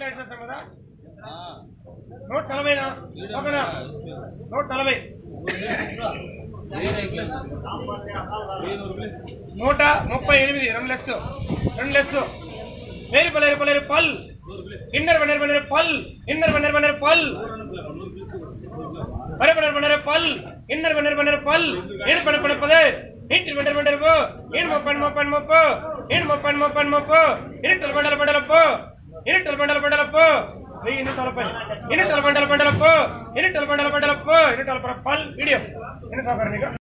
మాట్లాడేసేస్తాం కదా 140 ఓకేనా 140 138 2 లెస్ వేరు పల్ ఇన్నర్ వనర్ పల్ పల్ ఇన్నర్ వనర్ పల్ ఏడు పడ ఇంటి వండర్ పో ఏడు మొప్ప ఇరుటల్ బండల పో 1040 ఇరుటల్ బండల పో పల్ వీడియో ఎన్ని సాఫర్ నీకు